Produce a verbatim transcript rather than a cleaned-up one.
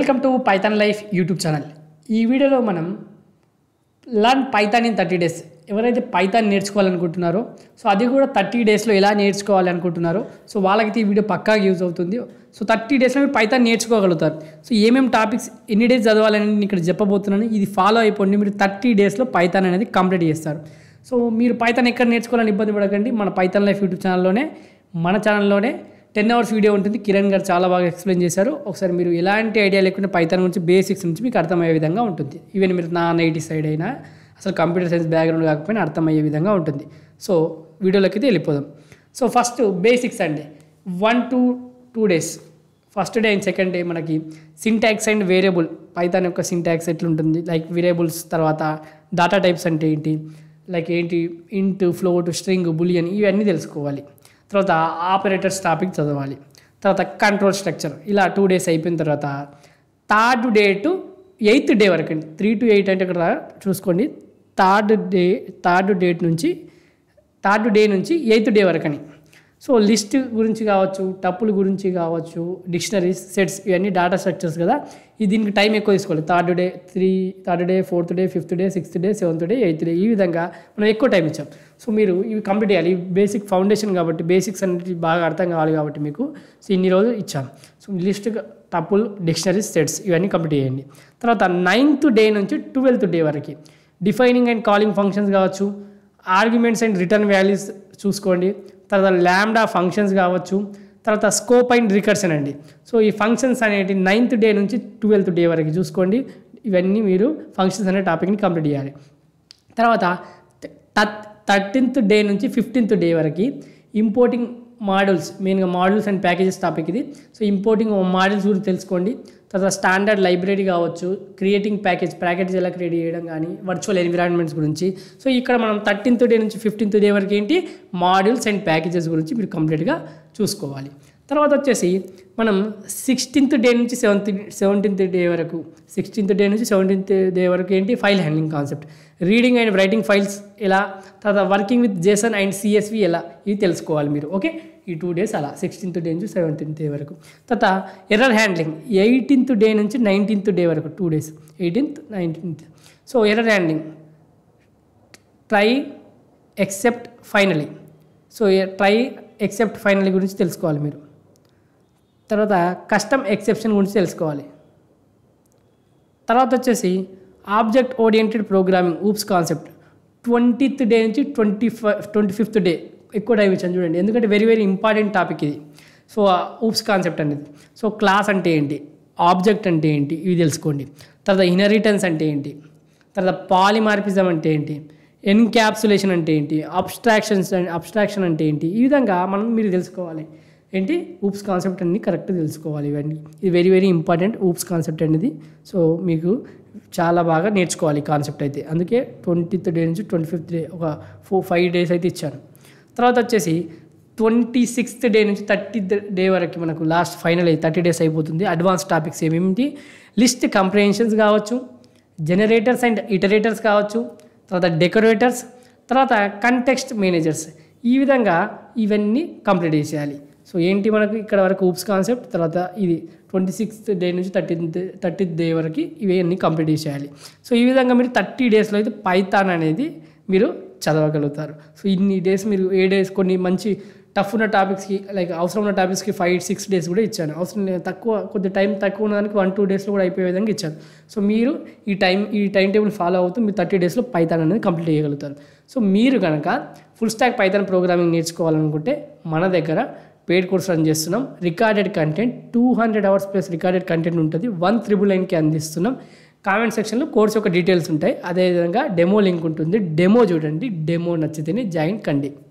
Welcome to Python Life YouTube channel. ఈ వీడియోలో మనం learn Python in thirty days ఎవరైతే పైథాన్ నేర్చుకోవాలనుకుంటున్నారో సో అది కూడా థర్టీ డేస్లో ఎలా నేర్చుకోవాలి అనుకుంటున్నారో సో వాళ్ళకి ఈ వీడియో పక్కా యూజ్ అవుతుంది. సో థర్టీ డేస్లో మీరు పైథాన్ నేర్చుకోగలుగుతారు. సో ఏమేమి టాపిక్స్ ఎన్ని డేస్ చదవాలని నేను ఇక్కడ చెప్పబోతున్నాను. ఇది ఫాలో అయిపోండి, మీరు థర్టీ డేస్లో పైథాన్ అనేది కంప్లీట్ చేస్తారు. సో మీరు పైథాన్ ఎక్కడ నేర్చుకోవాలని ఇబ్బంది పడకండి, మన పైథాన్ లైఫ్ యూట్యూబ్ ఛానల్లోనే మన ఛానల్లోనే టెన్ అవర్స్ వీడియో ఉంటుంది. కిరణ్ గారు చాలా బాగా ఎక్స్ప్లెయిన్ చేశారు. ఒకసారి మీరు ఎలాంటి ఐడియా లేకుండా పైథాన్ గురించి బేసిక్స్ నుంచి మీకు అర్థమయ్యే విధంగా ఉంటుంది. ఈవెన్ మీరు నా నైటీ సైడ్ అయినా అసలు కంప్యూటర్ సైన్స్ బ్యాక్గ్రౌండ్ కాకపోయినా అర్థమయ్యే విధంగా ఉంటుంది. సో వీడియోలోకి అయితే వెళ్ళిపోదాం. సో ఫస్ట్ బేసిక్స్ అండి, one to two days first day and second day మనకి సింటాక్స్ అండ్ వేరియబుల్, పైథాన్ యొక్క సింటాక్స్ ఎట్లుంటుంది, లైక్ వేరియబుల్స్, తర్వాత డాటా టైప్స్ అంటే ఏంటి, లైక్ ఏంటి ఇంట్, ఫ్లోట్, స్ట్రింగ్, బులియన్, ఇవన్నీ తెలుసుకోవాలి. తర్వాత ఆపరేటర్స్ టాపిక్ చదవాలి. తర్వాత కంట్రోల్ స్ట్రక్చర్. ఇలా టూ డేస్ అయిపోయిన తర్వాత third day to eighth day వరకు అండి, త్రీ టు ఎయిట్ అంటే ఇక్కడ చూసుకోండి. థర్డ్ డే థర్డ్ డేట్ నుంచి థర్డ్ డే నుంచి ఎయిత్ డే వరకు అని. సో లిస్ట్ గురించి కావచ్చు, టప్పుల గురించి కావచ్చు, డిక్షనరీస్, సెట్స్, ఇవన్నీ డేటా స్ట్రక్చర్స్ కదా. ఇది దీనికి టైం ఎక్కువ తీసుకోవాలి. Third day three third day fourth day fifth day sixth day seventh day eighth day, ఈ విధంగా మనం ఎక్కువ టైం ఇచ్చాం. సో మీరు ఇవి కంప్లీట్ చేయాలి. ఇవి బేసిక్ ఫౌండేషన్ కాబట్టి, బేసిక్స్ అనేది బాగా అర్థం కావాలి కాబట్టి మీకు సో ఇన్ని రోజులు ఇచ్చాం. So list, tuple, dictionaries, sets, ఇవన్నీ కంప్లీట్ చేయండి. తర్వాత నైన్త్ డే నుంచి ట్వెల్త్ డే వరకు డిఫైనింగ్ అండ్ కాలింగ్ ఫంక్షన్స్ కావచ్చు, ఆర్గ్యుమెంట్స్ అండ్ రిటర్న్ వాల్యూస్ చూసుకోండి. తర్వాత ల్యాండా ఫంక్షన్స్ కావచ్చు, తర్వాత స్కోప్ అండ్ రికర్షన్ అండి. సో ఈ ఫంక్షన్స్ అనేవి నైన్త్ డే నుంచి ట్వెల్త్ డే వరకు చూసుకోండి. ఇవన్నీ మీరు ఫంక్షన్స్ అనే టాపిక్ని కంప్లీట్ చేయాలి. తర్వాత థర్టీన్త్ డే నుంచి ఫిఫ్టీన్త్ డే వరకు ఇంపోర్టింగ్ మోడల్స్, మెయిన్గా మోడల్స్ అండ్ ప్యాకేజెస్ టాపిక్ ఇది. సో ఇంపోర్టింగ్ మోడల్స్ గురించి తెలుసుకోండి. తర్వాత స్టాండర్డ్ లైబ్రరీ కావచ్చు, క్రియేటింగ్ ప్యాకేజ్, ప్యాకేజ్ ఎలా క్రియేట్ చేయడం కానీ, వర్చువల్ ఎన్విరాన్మెంట్స్ గురించి. సో ఇక్కడ మనం థర్టీన్త్ డే నుంచి ఫిఫ్టీన్త్ డే వరకు ఏంటి మోడల్స్ అండ్ ప్యాకేజెస్ గురించి మీరు కంప్లీట్గా చూసుకోవాలి. తర్వాత వచ్చేసి మనం సిక్స్టీన్త్ డే నుంచి సెవెంత్ సెవెంటీన్త్ డే వరకు సిక్స్టీన్త్ డే నుంచి సెవెంటీన్త్ డే వరకు ఏంటి file handling concept, reading and writing files ఎలా, తర్వాత working with JSON and CSV ఎలా, ఇవి తెలుసుకోవాలి మీరు. ఓకే, ఈ టూ డేస్ అలా సిక్స్టీన్త్ డే నుంచి సెవెంటీన్త్ డే వరకు. తర్వాత ఎర్రర్ హ్యాండ్లింగ్ ఎయిటీన్త్ డే నుంచి నైన్టీన్త్ డే వరకు, two days eighteenth nineteenth. So error handling, try, except, finally. So try, except, finally గురించి తెలుసుకోవాలి మీరు. తర్వాత కస్టమ్ ఎక్సెప్షన్ గురించి తెలుసుకోవాలి. తర్వాత వచ్చేసి object oriented programming, oops concept, twentieth day నుంచి twenty five twenty fifth day ఎక్కువ టైం ఇచ్చాను చూడండి, ఎందుకంటే వెరీ వెరీ ఇంపార్టెంట్ టాపిక్ ఇది. సో ఊప్స్ కాన్సెప్ట్ అనేది. సో క్లాస్ అంటే ఏంటి, ఆబ్జెక్ట్ అంటే ఏంటి, ఇవి తెలుసుకోండి. తర్వాత ఇన్హెరిటెన్స్ అంటే ఏంటి, తర్వాత పాలిమార్ఫిజం అంటే ఏంటి, ఎన్క్యాప్సులేషన్ అంటే ఏంటి, అబ్స్ట్రాక్షన్స్ అబ్స్ట్రాక్షన్ అంటే ఏంటి, ఈ విధంగా మనం మీరు తెలుసుకోవాలి. ఏంటి ఊప్స్ కాన్సెప్ట్ అనేది కరెక్ట్ తెలుసుకోవాలి. ఇవన్నీ ఇది very very important oops concept అనేది. సో మీకు చాలా బాగా నేర్చుకోవాలి ఈ కాన్సెప్ట్ అయితే. అందుకే ట్వంటీత్ డే నుంచి ట్వంటీ ఫిఫ్త్ డే ఒక ఫోర్ ఫైవ్ డేస్ అయితే ఇచ్చాను. తర్వాత వచ్చేసి ట్వంటీ సిక్స్త్ డే నుంచి థర్టీ డే వరకు మనకు లాస్ట్ ఫైనల్ అయ్యి థర్టీ డేస్ అయిపోతుంది. అడ్వాన్స్ టాపిక్స్ ఏమేమిటి, లిస్ట్ కంప్రిహెన్షన్స్ కావచ్చు, జనరేటర్స్ అండ్ ఇటరేటర్స్ కావచ్చు, తర్వాత డెకరేటర్స్, తర్వాత కంటెక్స్ట్ మేనేజర్స్, ఈ విధంగా ఇవన్నీ కంప్లీట్ చేసేయాలి. సో ఏంటి మనకు ఇక్కడ వరకు ఊప్స్ కాన్సెప్ట్, తర్వాత ఇది ట్వంటీ సిక్స్త్ డే నుంచి థర్టీన్త్ థర్టీత్ డే వరకు ఇవన్నీ కంప్లీట్ చేసేయాలి. సో ఈ విధంగా మీరు థర్టీ డేస్లో అయితే పైథాన్ అనేది మీరు చదవగలుగుతారు. సో ఇన్ని డేస్ మీరు ఏ డేస్ కొన్ని మంచి టఫ్ ఉన్న టాపిక్స్కి, లైక్ అవసరం ఉన్న టాపిక్స్కి ఫైవ్ సిక్స్ డేస్ కూడా ఇచ్చాను. అవసరం తక్కువ కొద్ది టైం తక్కువ ఉన్నదానికి వన్ టూ డేస్లో కూడా అయిపోయే విధంగా ఇచ్చాను. సో మీరు ఈ టైం ఈ టైం టేబుల్ ఫాలో అవుతూ మీరు థర్టీ డేస్లో పైథాన్ అనేది కంప్లీట్ చేయగలుగుతారు. సో మీరు కనుక ఫుల్ స్టాక్ పైథాన్ ప్రోగ్రామింగ్ నేర్చుకోవాలనుకుంటే మన దగ్గర పెయిడ్ కోర్స్ రన్ చేస్తున్నాం. Recorded content two hundred hours plus recorded content ఉంటుంది. వన్ త్రిబుల్ నైన్కి అందిస్తున్నాం. కామెంట్ సెక్షన్లో కోర్స్ యొక్క డీటెయిల్స్ ఉంటాయి. అదేవిధంగా డెమో లింక్ ఉంటుంది, డెమో చూడండి. డెమో నచ్చితేనే జాయిన్ కండి.